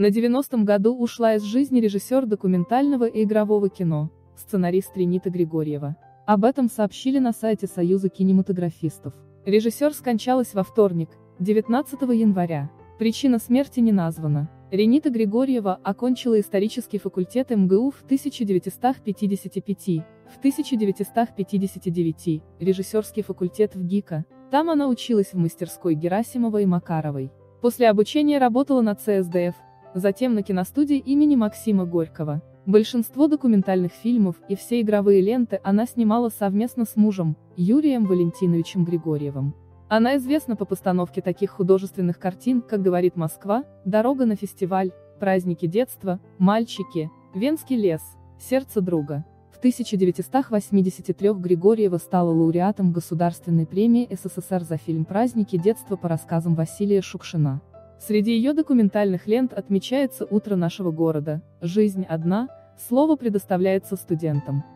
На 90-м году ушла из жизни режиссер документального и игрового кино, сценарист Ренита Григорьева. Об этом сообщили на сайте Союза кинематографистов. Режиссер скончалась во вторник, 19 января. Причина смерти не названа. Ренита Григорьева окончила исторический факультет МГУ в 1955, в 1959 – режиссерский факультет в ГИКа. Там она училась в мастерской Герасимова и Макаровой. После обучения работала на ЦСДФ, затем на киностудии имени Максима Горького. Большинство документальных фильмов и все игровые ленты она снимала совместно с мужем, Юрием Валентиновичем Григорьевым. Она известна по постановке таких художественных картин, как «Говорит Москва», «Дорога на фестиваль», «Праздники детства», «Мальчики», «Венский лес», «Сердце друга». В 1983 Григорьева стала лауреатом Государственной премии СССР за фильм «Праздники детства» по рассказам Василия Шукшина. Среди ее документальных лент отмечается «Утро нашего города», «Жизнь одна», «Слово» предоставляется студентам.